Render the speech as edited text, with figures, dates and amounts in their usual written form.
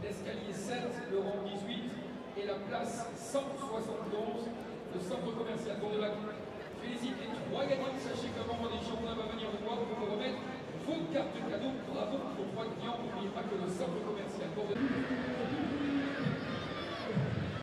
l'escalier 7, le rang 18 et la place 171, le centre commercial Bourg-de-Vac. Félicite les 3 gagnants, sachez comment les champions